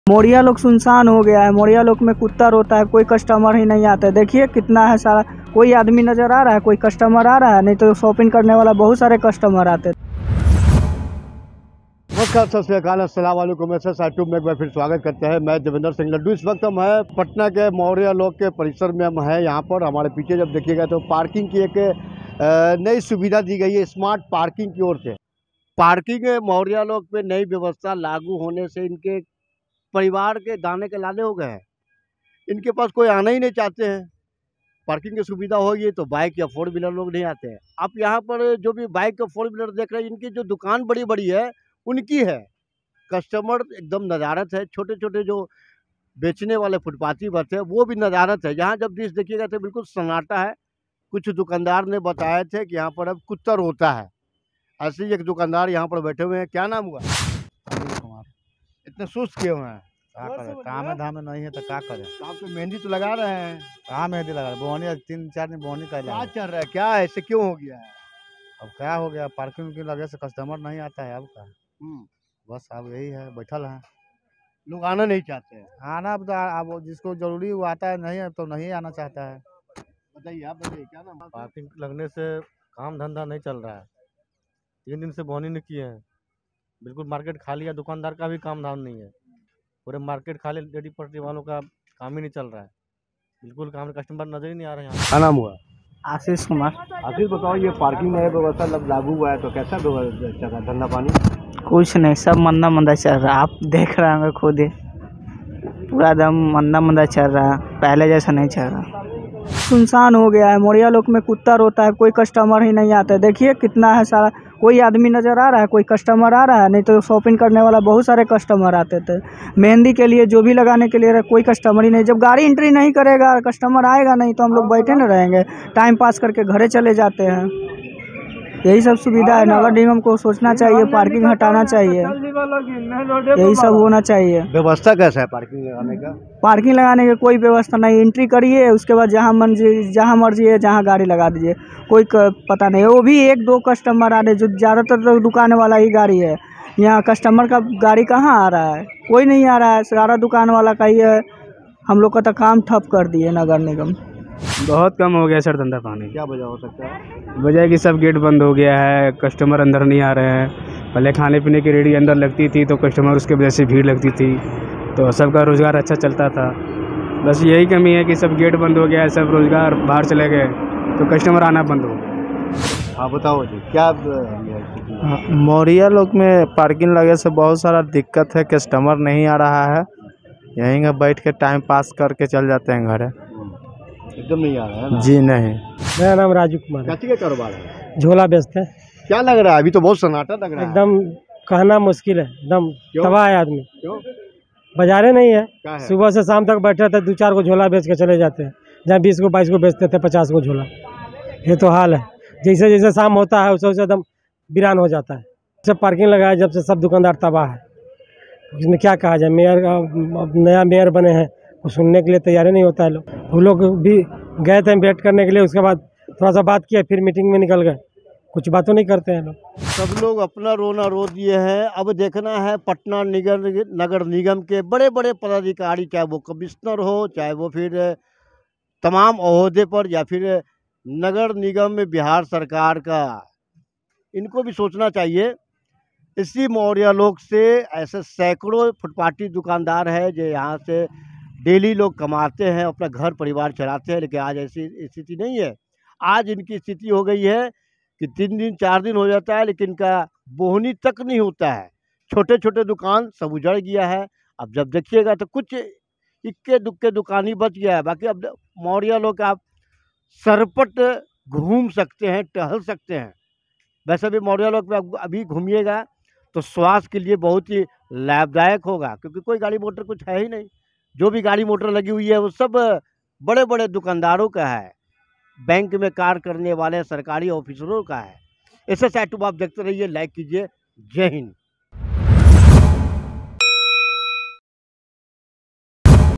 मोरिया लोग सुनसान हो गया है। मोरिया लोग में कुत्ता रोता है, कोई कस्टमर ही नहीं आता है। देखिए कितना है सारा, कोई आदमी नजर आ रहा है, कोई कस्टमर आ रहा है? नहीं तो शॉपिंग करने वाला बहुत सारे कस्टमर आते हैं। नमस्कार, सत श्री अकाल, अस्सलाम वालेकुम। ऐसे यूट्यूब में एक बार फिर स्वागत करते हैं। मैं देवेंद्र सिंह लड्डू। इस वक्त हम है पटना के मौर्या लोग के परिसर में हम हैं। यहाँ पर हमारे पीछे जब देखिएगा तो पार्किंग की एक नई सुविधा दी गई है स्मार्ट पार्किंग की ओर से। पार्किंग मौर्या लोग पे नई व्यवस्था लागू होने से इनके परिवार के दाने के लाले हो गए हैं। इनके पास कोई आना ही नहीं चाहते हैं। पार्किंग की सुविधा होगी तो बाइक या फोर व्हीलर लोग नहीं आते हैं। आप यहाँ पर जो भी बाइक या फोर व्हीलर देख रहे हैं, इनकी जो दुकान बड़ी बड़ी है उनकी है। कस्टमर एकदम नज़ारत है। छोटे छोटे जो बेचने वाले फुटपाथी बच्चे हैं वो भी नज़ारत है। यहाँ जब दृश्य देखिएगा तो बिल्कुल सन्नाटा है। कुछ दुकानदार ने बताए थे कि यहाँ पर अब कुत्ता रोता है। ऐसे ही एक दुकानदार यहाँ पर बैठे हुए हैं। क्या नाम हुआ? अनिल कुमार। इतने सुस्त क्यों हैं? क्या करें, काम है धाम में नहीं है तो क्या करें। आप तो मेहंदी तो लगा रहे हैं। कहाँ मेहंदी लगा बोहनी 3-4 दिन बोहनी कर क्या चल रहा है? क्या ऐसे क्यों हो गया है? अब क्या हो गया, पार्किंग की लगे से कस्टमर नहीं आता है। अब का बस अब यही है, बैठल है। लोग आना नहीं चाहते हैं। आना अब तो अब जिसको जरूरी वो आता है, नहीं है तो नहीं आना चाहता है। बताइए, आप बताइए क्या नाम? पार्किंग लगने से काम धंधा नहीं चल रहा है। 3 दिन से बोनी नहीं किए हैं। बिल्कुल मार्केट खाली है। दुकानदार का भी काम धाम नहीं है। पूरे मार्केट खाली, रेडी पटरी वालों का काम ही नहीं चल रहा है। बिल्कुल काम, कस्टमर नजर ही नहीं आ रहे हैं। क्या नाम हुआ? आशीष कुमार। आशीष, बताओ, ये पार्किंग नया व्यवस्था लागू हुआ है तो कैसा चल रहा है धंधा पानी? कुछ नहीं, सब मंदा मंदा चल रहा है। आप देख रहे होंगे खुद ही, पूरा दम मंदा मंदा चल रहा है, पहले जैसा नहीं चल रहा। सुनसान हो गया है। मोरिया लोग में कुत्ता रोता है, कोई कस्टमर ही नहीं आता है। देखिए कितना है सारा, कोई आदमी नजर आ रहा है, कोई कस्टमर आ रहा है? नहीं तो शॉपिंग करने वाला बहुत सारे कस्टमर आते थे। मेहंदी के लिए, जो भी लगाने के लिए कोई कस्टमर ही नहीं। जब गाड़ी एंट्री नहीं करेगा, कस्टमर आएगा नहीं, तो हम लोग बैठे न रहेंगे, टाइम पास करके घरे चले जाते हैं। यही सब सुविधा है। नगर निगम को सोचना चाहिए, पार्किंग हटाना चाहिए, यही सब होना चाहिए। व्यवस्था कैसा है पार्किंग लगाने का? पार्किंग लगाने की कोई व्यवस्था नहीं। एंट्री करिए, उसके बाद जहाँ मर्जी है जहाँ गाड़ी लगा दीजिए। कोई पता नहीं है। वो भी 1-2 कस्टमर आ रहे, जो ज़्यादातर तो दुकान वाला ही गाड़ी है। यहाँ कस्टमर का गाड़ी कहाँ आ रहा है? कोई नहीं आ रहा है, सारा दुकान वाला का ही है। हम लोग का तो काम ठप कर दिए नगर निगम। बहुत कम हो गया सर धंधा पानी। क्या वजह हो सकता है? वजह कि सब गेट बंद हो गया है, कस्टमर अंदर नहीं आ रहे हैं। पहले खाने पीने की रेडी अंदर लगती थी तो कस्टमर, उसके वजह से भीड़ लगती थी, तो सबका रोज़गार अच्छा चलता था। बस यही कमी है कि सब गेट बंद हो गया है, सब रोज़गार बाहर चले गए तो कस्टमर आना बंद हो गया। हाँ, बताओ जी, क्या मौरिया लोग में पार्किंग लगे से बहुत सारा दिक्कत है। कस्टमर नहीं आ रहा है, यहीं का बैठ के टाइम पास करके चल जाते हैं घर। एकदम नहीं आ रहा है ना? जी नहीं। मेरा नाम राजू कुमार है। क्या का कारोबार है? झोला बेचते हैं। क्या लग रहा है? अभी तो बहुत सन्नाटा लग रहा है। एकदम कहना मुश्किल है, एकदम क्यों? तबाह है आदमी। क्यों? बाजारे नहीं है। क्या है? सुबह से शाम तक बैठे थे, 2-4 को झोला बेच के चले जाते हैं। जहाँ 20 को 22 को बेचते थे 50 को झोला। ये तो हाल है। जैसे जैसे शाम होता है उससे एकदम वीरान हो जाता है। जब पार्किंग लगाया, जब से सब दुकानदार तबाह है। इसमें क्या कहा जाए, मेयर नया मेयर बने हैं, वो सुनने के लिए तैयार नहीं होता है। वो लोग भी गए थे वेट करने के लिए, उसके बाद थोड़ा सा बात किया, फिर मीटिंग में निकल गए। कुछ बातों नहीं करते हैं लोग। सब लोग अपना रोना रो दिए हैं। अब देखना है पटना नगर निगम के बड़े बड़े पदाधिकारी, चाहे वो कमिश्नर हो, चाहे वो फिर तमाम ओहदे पर, या फिर नगर निगम में बिहार सरकार का, इनको भी सोचना चाहिए। इसी मौर्या लोग से ऐसे सैकड़ों फुटपाथी दुकानदार है जो यहाँ से डेली लोग कमाते हैं, अपना घर परिवार चलाते हैं। लेकिन आज ऐसी स्थिति नहीं है। आज इनकी स्थिति हो गई है कि 3 दिन 4 दिन हो जाता है लेकिन इनका बोहनी तक नहीं होता है। छोटे छोटे दुकान सब उजड़ गया है। अब जब देखिएगा तो कुछ इक्के दुक्के दुकान ही बच गया है। बाकी अब मौर्या लोग आप सरपट घूम सकते हैं, टहल सकते हैं। वैसे भी मौर्या लोग में अभी घूमिएगा तो स्वास्थ्य के लिए बहुत ही लाभदायक होगा, क्योंकि कोई गाड़ी मोटर कुछ है ही नहीं। जो भी गाड़ी मोटर लगी हुई है वो सब बड़े बड़े दुकानदारों का है, बैंक में कार्य करने वाले सरकारी ऑफिसरों का है। ऐसे यूट्यूब आप देखते रहिए, लाइक कीजिए। जय हिंद।